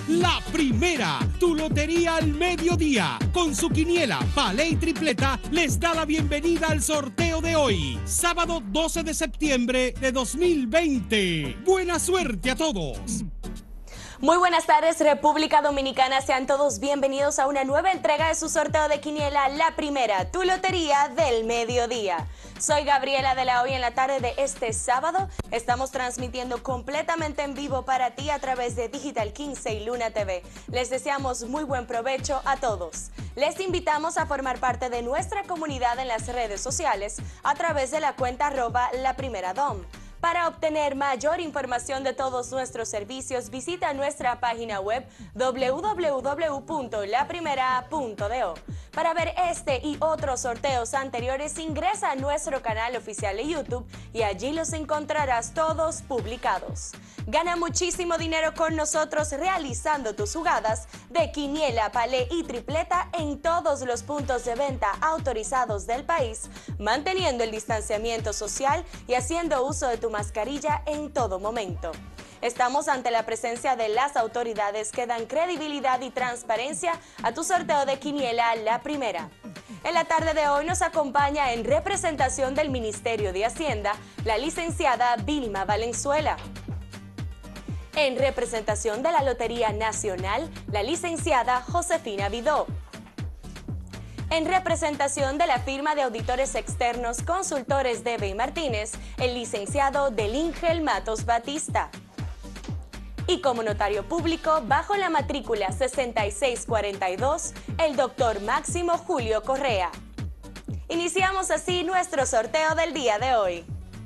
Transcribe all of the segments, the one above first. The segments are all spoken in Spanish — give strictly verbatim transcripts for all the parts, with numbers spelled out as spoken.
La Primera, tu lotería al mediodía. Con su quiniela, palé y tripleta, les da la bienvenida al sorteo de hoy, sábado doce de septiembre de dos mil veinte. Buena suerte a todos. Muy buenas tardes, República Dominicana. Sean todos bienvenidos a una nueva entrega de su sorteo de quiniela, La Primera, tu lotería del mediodía. Soy Gabriela de la Hoy. En la tarde de este sábado estamos transmitiendo completamente en vivo para ti a través de Digital quince y Luna T V. Les deseamos muy buen provecho a todos. Les invitamos a formar parte de nuestra comunidad en las redes sociales a través de la cuenta arroba La Primera Dom. Para obtener mayor información de todos nuestros servicios, visita nuestra página web doble u doble u doble u punto la primera punto do. Para ver este y otros sorteos anteriores, ingresa a nuestro canal oficial de YouTube y allí los encontrarás todos publicados. Gana muchísimo dinero con nosotros realizando tus jugadas de quiniela, palé y tripleta en todos los puntos de venta autorizados del país, manteniendo el distanciamiento social y haciendo uso de tu mascarilla en todo momento. Estamos ante la presencia de las autoridades que dan credibilidad y transparencia a tu sorteo de quiniela La Primera. En la tarde de hoy nos acompaña en representación del Ministerio de Hacienda la licenciada Vilma Valenzuela. En representación de la Lotería Nacional, la licenciada Josefina Vidó. En representación de la firma de auditores externos Consultores Debe y Martínez, el licenciado Delíngel Matos Batista. Y como notario público, bajo la matrícula sesenta y seis cuarenta y dos, el doctor Máximo Julio Correa. Iniciamos así nuestro sorteo del día de hoy.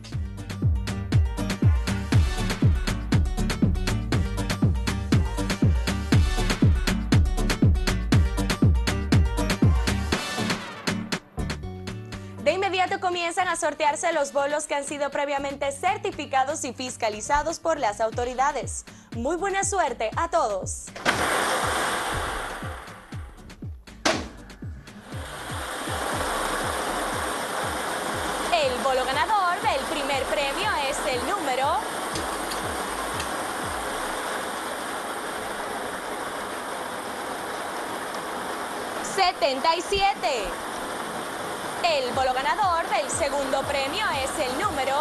De inmediato comienzan a sortearse los bolos que han sido previamente certificados y fiscalizados por las autoridades. Muy buena suerte a todos. El bolo ganador del primer premio es el número setenta y siete. El bolo ganador del segundo premio es el número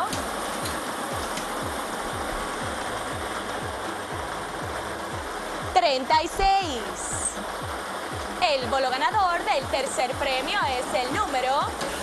treinta y seis. El bolo ganador del tercer premio es el número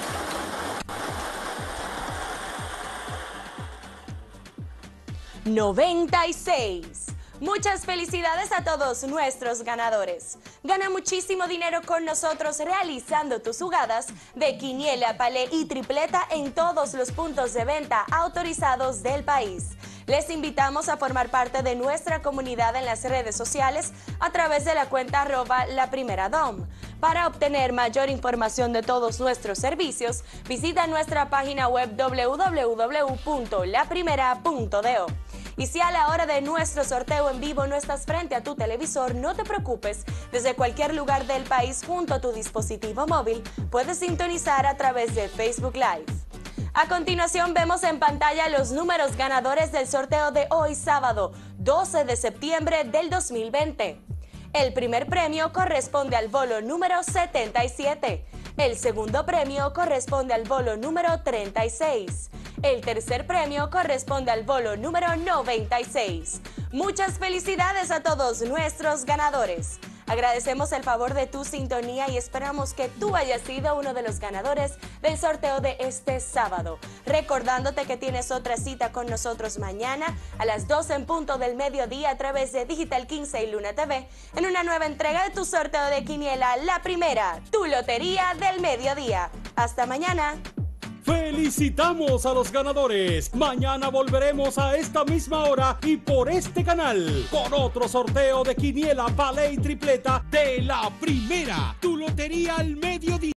noventa y seis. Muchas felicidades a todos nuestros ganadores. Gana muchísimo dinero con nosotros realizando tus jugadas de quiniela, palé y tripleta en todos los puntos de venta autorizados del país. Les invitamos a formar parte de nuestra comunidad en las redes sociales a través de la cuenta arroba La Primera Dom. Para obtener mayor información de todos nuestros servicios, visita nuestra página web doble u doble u doble u punto la primera punto do. Y si a la hora de nuestro sorteo en vivo no estás frente a tu televisor, no te preocupes. Desde cualquier lugar del país junto a tu dispositivo móvil, puedes sintonizar a través de Facebook Live. A continuación vemos en pantalla los números ganadores del sorteo de hoy sábado, doce de septiembre del dos mil veinte. El primer premio corresponde al bolo número setenta y siete. El segundo premio corresponde al bolo número treinta y seis. El tercer premio corresponde al bolo número noventa y seis. Muchas felicidades a todos nuestros ganadores. Agradecemos el favor de tu sintonía y esperamos que tú hayas sido uno de los ganadores del sorteo de este sábado. Recordándote que tienes otra cita con nosotros mañana a las doce en punto del mediodía a través de Digital quince y Luna T V en una nueva entrega de tu sorteo de quiniela, La Primera, tu lotería del mediodía. Hasta mañana. ¡Felicitamos a los ganadores! Mañana volveremos a esta misma hora y por este canal con otro sorteo de quiniela, palé y tripleta de La Primera, tu lotería al mediodía.